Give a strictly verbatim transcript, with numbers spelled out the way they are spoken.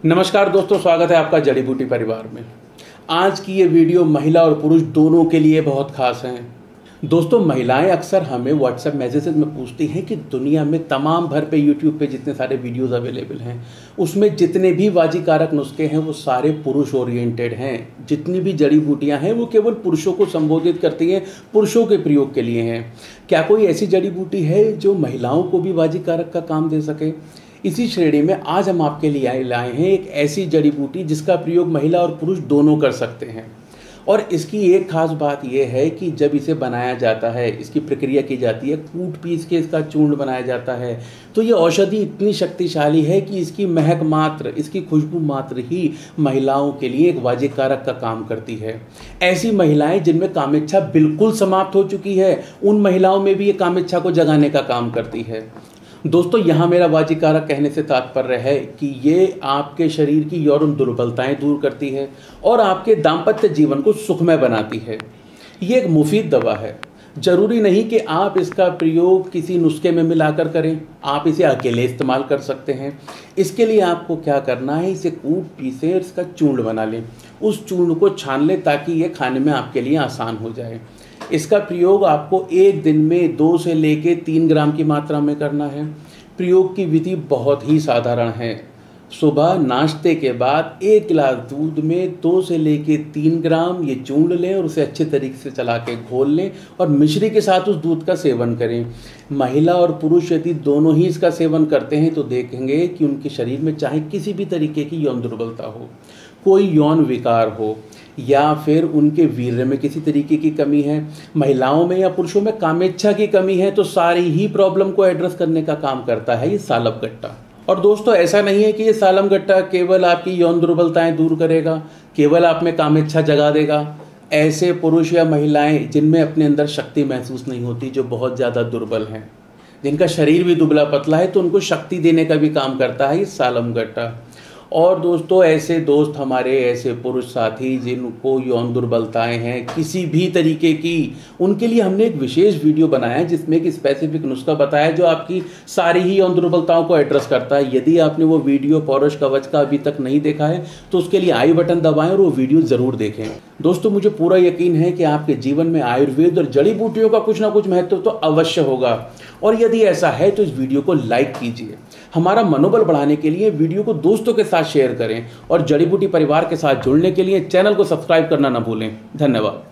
नमस्कार दोस्तों, स्वागत है आपका जड़ी बूटी परिवार में। आज की ये वीडियो महिला और पुरुष दोनों के लिए बहुत खास है। दोस्तों, महिलाएं अक्सर हमें व्हाट्सएप मैसेजेस में पूछती हैं कि दुनिया में तमाम भर पे यूट्यूब पे जितने सारे वीडियोस अवेलेबल हैं उसमें जितने भी वाजीकारक नुस्खे हैं वो सारे पुरुष ओरिएंटेड हैं। जितनी भी जड़ी बूटियां हैं वो केवल पुरुषों को संबोधित करती हैं, पुरुषों के प्रयोग के लिए हैं। क्या कोई ऐसी जड़ी बूटी है जो महिलाओं को भी वाजीकारक का काम दे सके? इसी श्रेणी में आज हम आपके लिए लाए हैं एक ऐसी जड़ी बूटी जिसका प्रयोग महिला और पुरुष दोनों कर सकते हैं। और इसकी एक खास बात यह है कि जब इसे बनाया जाता है, इसकी प्रक्रिया की जाती है, कूट पीस के इसका चूर्ण बनाया जाता है, तो ये औषधि इतनी शक्तिशाली है कि इसकी महक मात्र, इसकी खुशबू मात्र ही महिलाओं के लिए एक वाजीकारक का काम करती है। ऐसी महिलाएं जिनमें कामेच्छा बिल्कुल समाप्त हो चुकी है, उन महिलाओं में भी ये कामेच्छा को जगाने का काम करती है। दोस्तों, यहाँ मेरा वाजीकारक कहने से तात्पर्य है कि ये आपके शरीर की यौन दुर्बलताएं दूर करती है और आपके दाम्पत्य जीवन को सुखमय बनाती है। ये एक मुफीद दवा है। जरूरी नहीं कि आप इसका प्रयोग किसी नुस्खे में मिलाकर करें, आप इसे अकेले इस्तेमाल कर सकते हैं। इसके लिए आपको क्या करना है, इसे कूट पीसे इसका चूर्ण बना लें, उस चूर्ण को छान लें ताकि ये खाने में आपके लिए आसान हो जाए। इसका प्रयोग आपको एक दिन में दो से लेके तीन ग्राम की मात्रा में करना है। प्रयोग की विधि बहुत ही साधारण है। सुबह नाश्ते के बाद एक गिलास दूध में दो से लेके तीन ग्राम ये चूर्ण लें और उसे अच्छे तरीके से चला के घोल लें और मिश्री के साथ उस दूध का सेवन करें। महिला और पुरुष यदि दोनों ही इसका सेवन करते हैं तो देखेंगे कि उनके शरीर में चाहे किसी भी तरीके की यौन दुर्बलता हो, कोई यौन विकार हो या फिर उनके वीर्य में किसी तरीके की कमी है, महिलाओं में या पुरुषों में कामेच्छा की कमी है, तो सारी ही प्रॉब्लम को एड्रेस करने का काम करता है ये सालम गट्टा। और दोस्तों, ऐसा नहीं है कि ये सालम गट्टा केवल आपकी यौन दुर्बलताएं दूर करेगा, केवल आप में कामेच्छा जगा देगा। ऐसे पुरुष या महिलाएं जिनमें अपने अंदर शक्ति महसूस नहीं होती, जो बहुत ज़्यादा दुर्बल हैं, जिनका शरीर भी दुबला पतला है, तो उनको शक्ति देने का भी काम करता है ये सालम गट्टा। और दोस्तों, ऐसे दोस्त हमारे, ऐसे पुरुष साथी जिनको यौन दुर्बलताएं हैं किसी भी तरीके की, उनके लिए हमने एक विशेष वीडियो बनाया है जिसमें एक स्पेसिफिक नुस्खा बताया है जो आपकी सारी ही यौन दुर्बलताओं को एड्रेस करता है। यदि आपने वो वीडियो पौरुष कवच का अभी तक नहीं देखा है तो उसके लिए आई बटन दबाएं और वो वीडियो ज़रूर देखें। दोस्तों, मुझे पूरा यकीन है कि आपके जीवन में आयुर्वेद और जड़ी बूटियों का कुछ ना कुछ महत्व तो अवश्य होगा। और यदि ऐसा है तो इस वीडियो को लाइक कीजिए। हमारा मनोबल बढ़ाने के लिए वीडियो को दोस्तों के साथ शेयर करें और जड़ी बूटी परिवार के साथ जुड़ने के लिए चैनल को सब्सक्राइब करना ना भूलें। धन्यवाद।